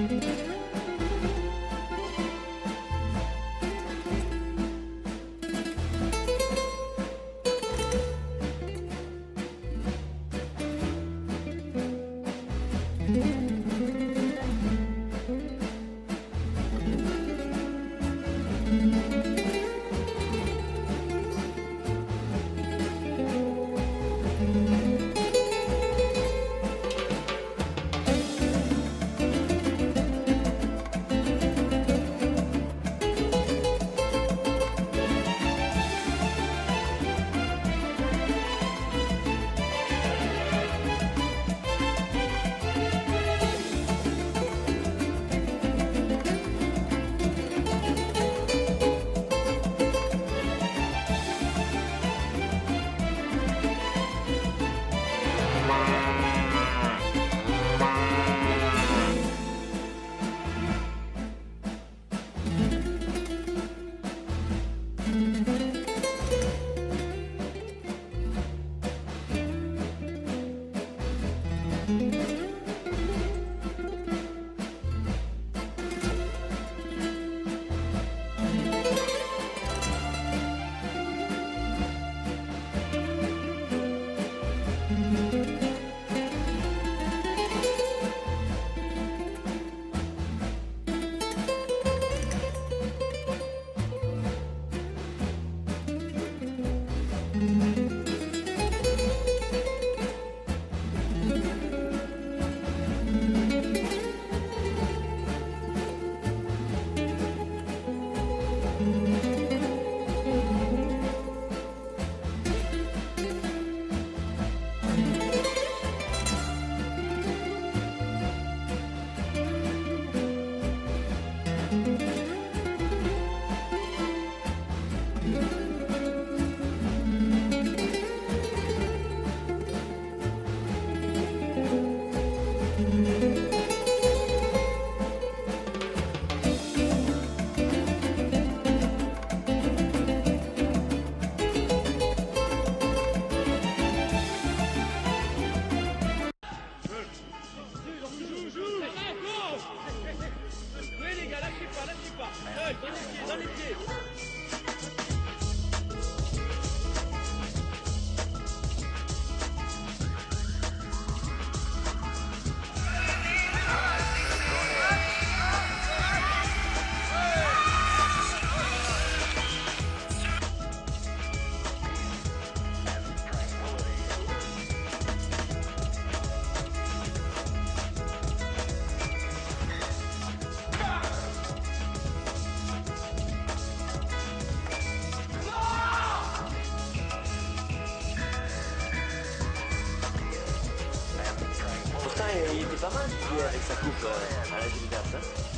Il était pas mal avec sa coupe à la Gilbert.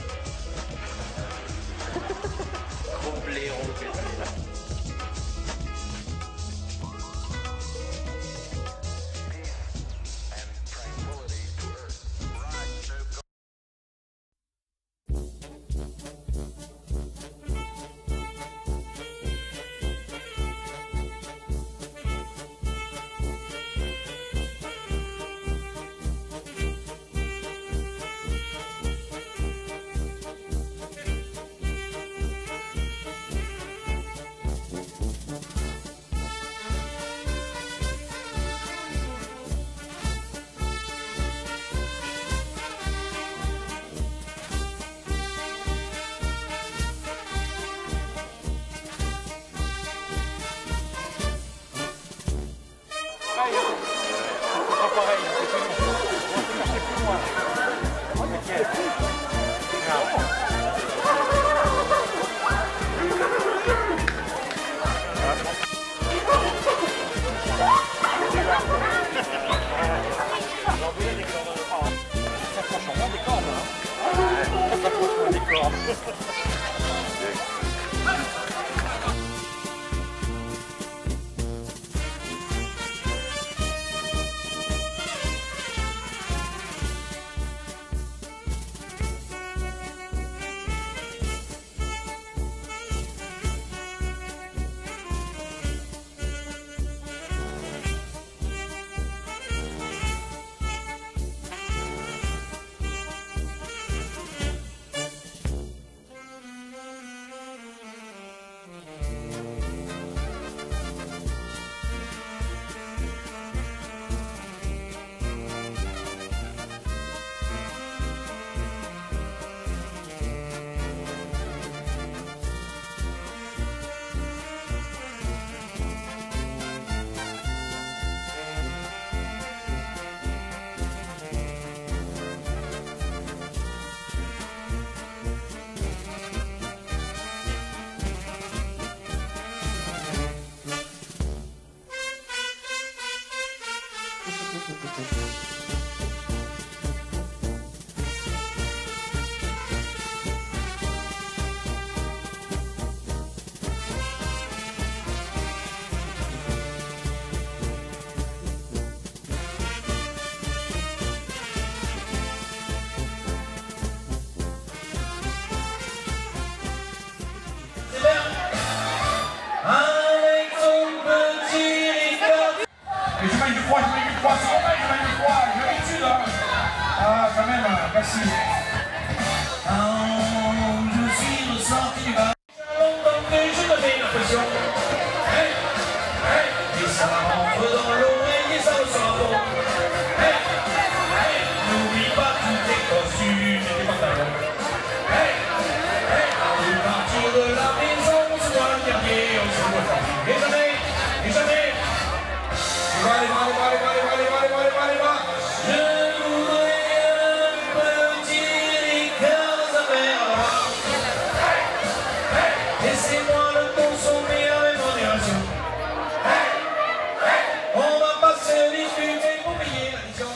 Gros blaireau que c'est. merci. Je suis ressorti du bar. Longtemps que je donnais l'impression. Et ça rentre dans l'oreille et ça ressort à fond. N'oublie pas tous tes costumes et tes pantalons. Avant de partir de la maison, on se voit le dernier, on se voit le dernier. Et jamais, et jamais. Allez, je voudrais un petit liqueur de sa mère. Laissez-moi le consommer avec modération. On va pas se discuter pour payer l'addition.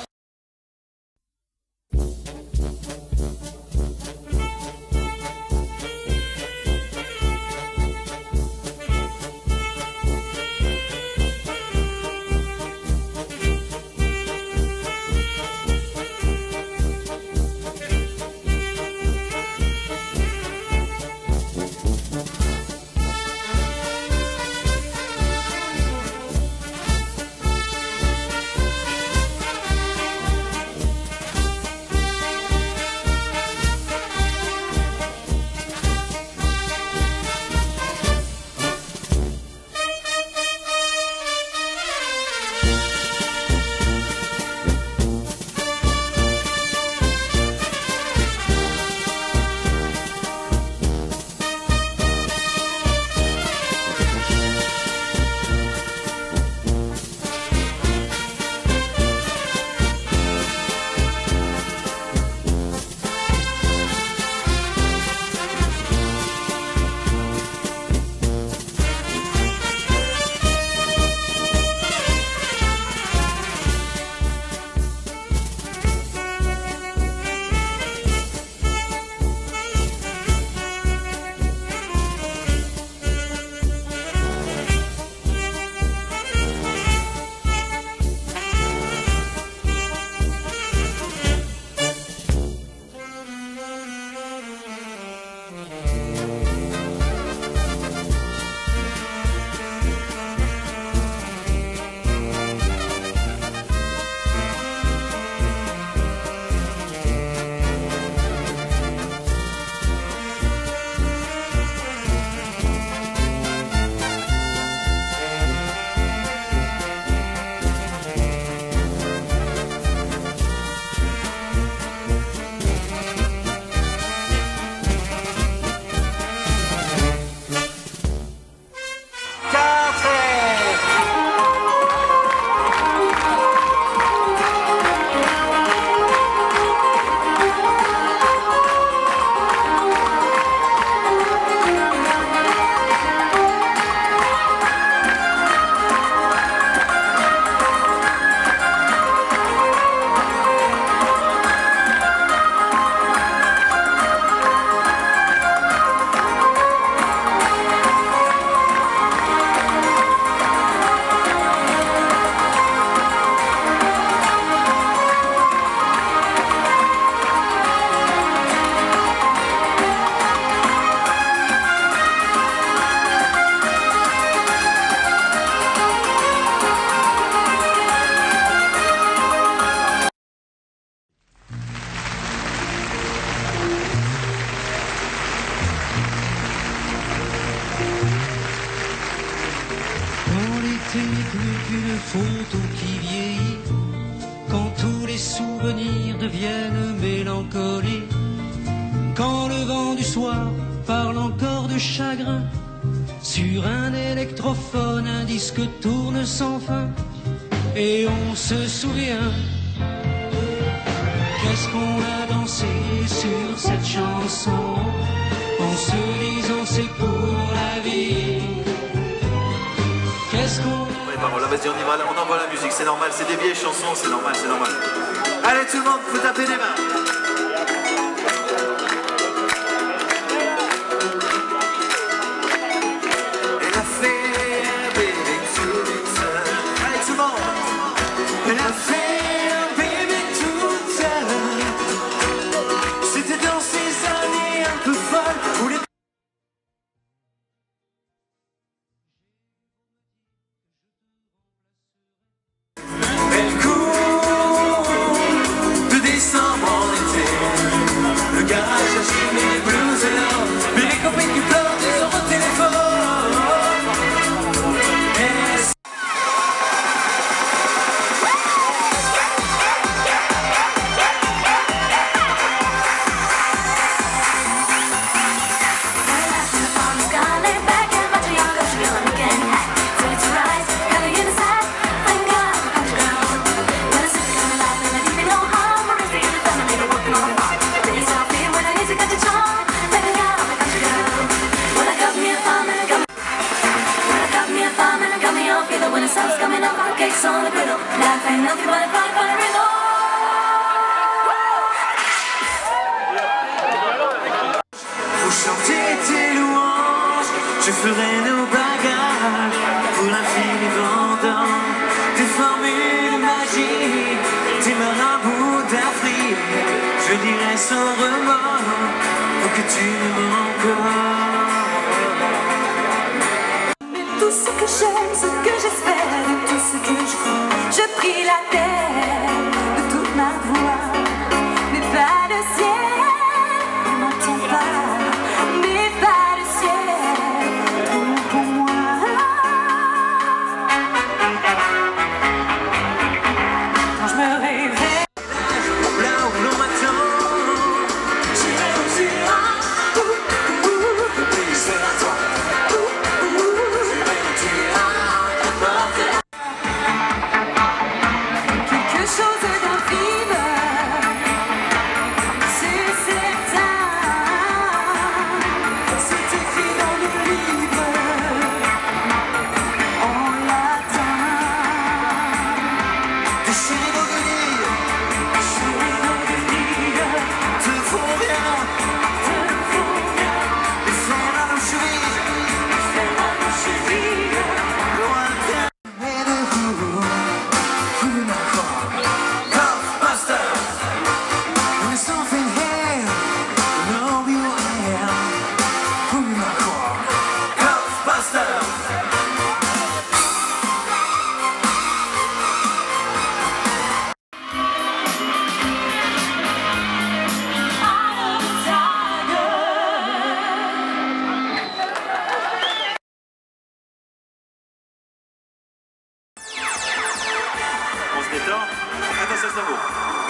plus qu'une photo qui vieillit, quand tous les souvenirs deviennent mélancoliques, quand le vent du soir parle encore de chagrin, sur un électrophone un disque tourne sans fin, et on se souvient qu'est-ce qu'on a dansé sur cette chanson, en se disant c'est pour la vie. Qu'est-ce qu'on... Voilà, vas-y, on envoie la musique, c'est normal, c'est des vieilles chansons, c'est normal, c'est normal. Allez tout le monde, faut taper des mains. Elle a fait un bébé toute seule. Allez tout le monde. Elle a fait un bébé toute seule. C'était dans ces années un peu folles où les... Elle court de décembre en été. nothing but a fire resort. Pour chanter tes louanges, je ferai nos bagages pour l'infini vendant tes formules magiques, tes marabouts d'Afrique. Je dirai sans remords pour que tu m'aimes encore. Mais tout ce que j'aime, ce que j'espère, et tout ce que je crois, je prie la terre de toute ma voix. Mais pas le ciel, ne m'entends pas. Mais pas le ciel, tout pour moi. Quand je me réveille, Là où l'on m'attend, j'irai où tu iras. le pays sera toi. Quelque chose d'infime, c'est certain. C'est écrit dans le livre, en latin. Déchirer nos guenilles Chérie, nos guenilles te font bien, te font bien, les faire à nos chevilles, faire à nos chevilles. lointain. Et de vous, vous m'accordez. Ghostbusters, there's something here, know you am. Vous m'accordez. Ghostbusters. On se détend. Attention, ça vaut.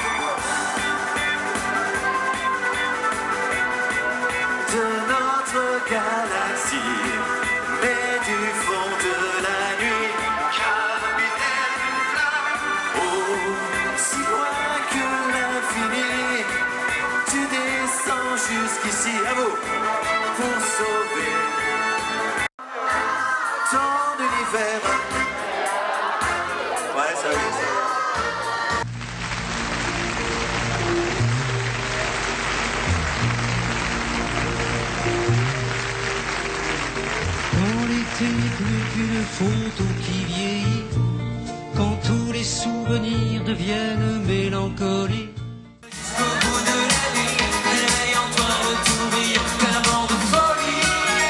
De notre galaxie, mais du fond de la nuit, capitaine Flamme, aussi loin que l'infini, tu descends jusqu'ici, à vous, pour sauver ton univers. Ouais, ça oui, ça. Quand l'été n'est plus qu'une photo qui vieillit, quand tous les souvenirs deviennent mélancoliques. Jusqu'au bout de la nuit, réveille en toi le tourbillon d'un vent de folie.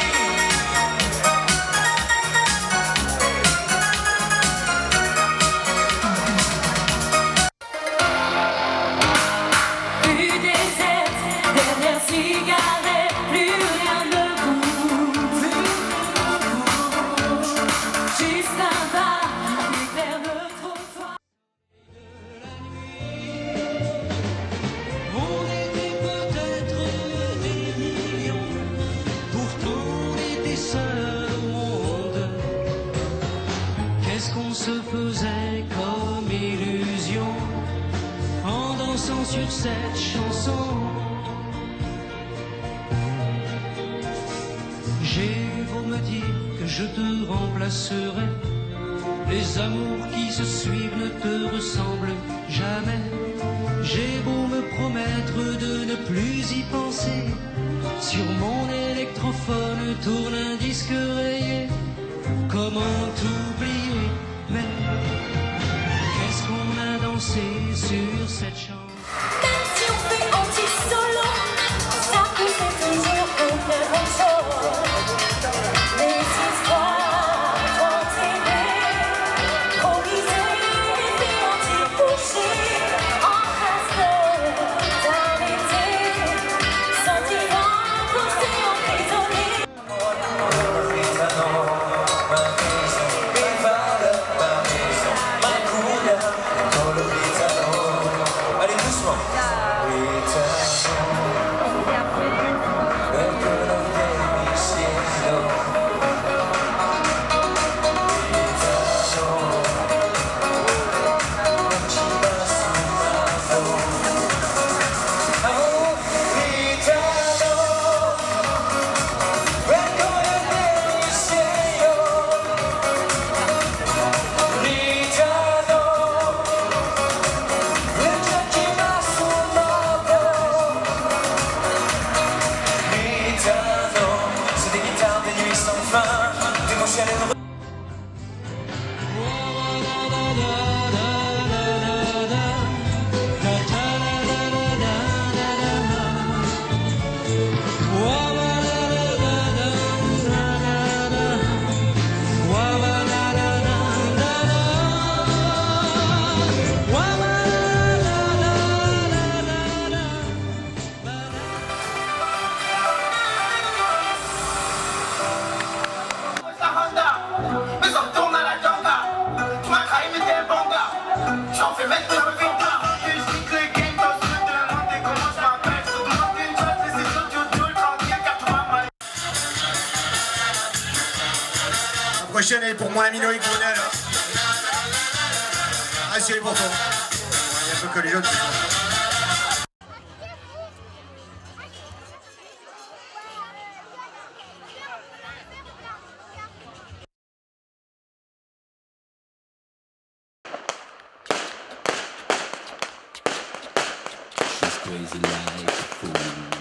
Plus déserte, dernière cigarette, plus rien ne bouge. Juste un pas vers le trottoir. On était peut-être des millions, pourtant on était seuls au monde. Qu'est-ce qu'on se faisait comme illusion en dansant sur cette chanson? J'ai beau me dire que je te remplacerai, les amours qui se suivent ne te ressemblent jamais. J'ai beau me promettre de ne plus y penser, sur mon électrophone tourne un disque rayé. Comment t'oublier? Mais qu'est-ce qu'on a dansé sur cette chanson? Même si on fait anti-solo, ça peut être toujours autre chose. Les histoires d'enterrées, provisées, et anti-couchées, en face d'un été, sentiments poussés emprisonnés. Chanel pour mon ami Loïc Brunel. Ah, c'est pour toi. Il y a un peu que les jeunes. Crazy like a fool.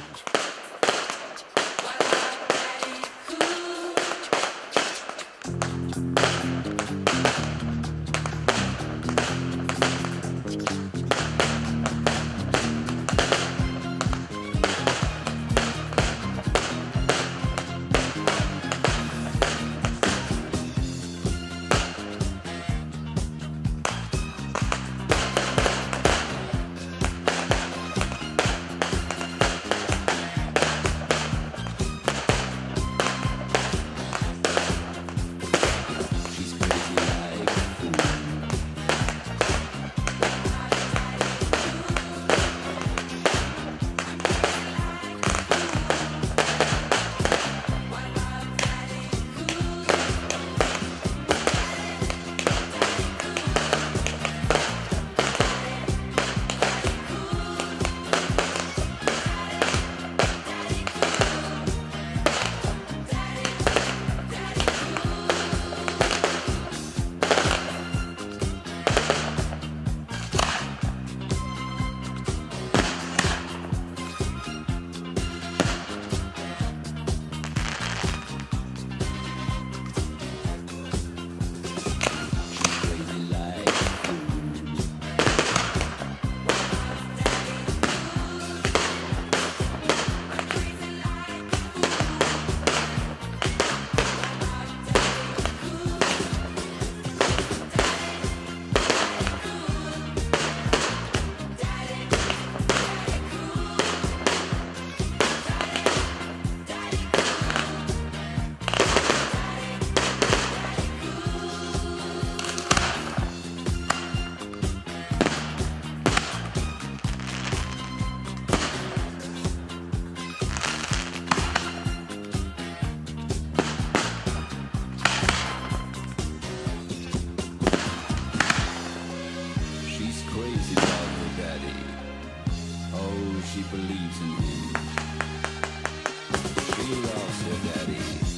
Crazy about her daddy. Oh, she believes in him. She loves her daddy.